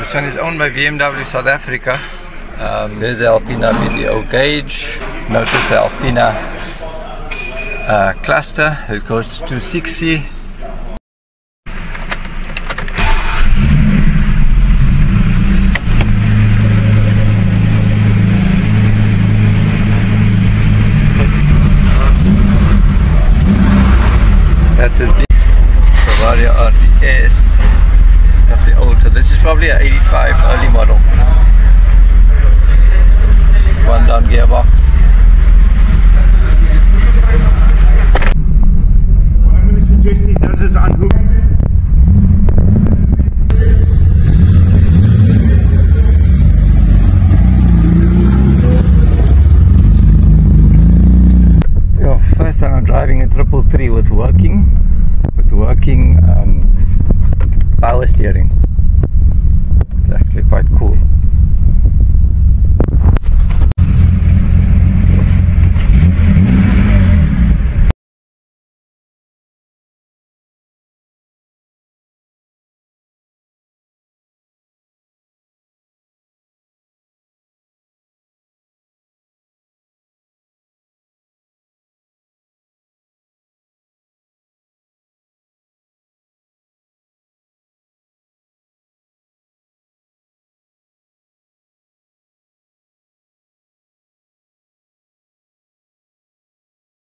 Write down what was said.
This one is owned by BMW South Africa. There's the Alpina video gauge. Notice the Alpina cluster. It goes to 260. That's it. Bavaria RTS. Of the old. So this is probably an 85 early model. One down gearbox.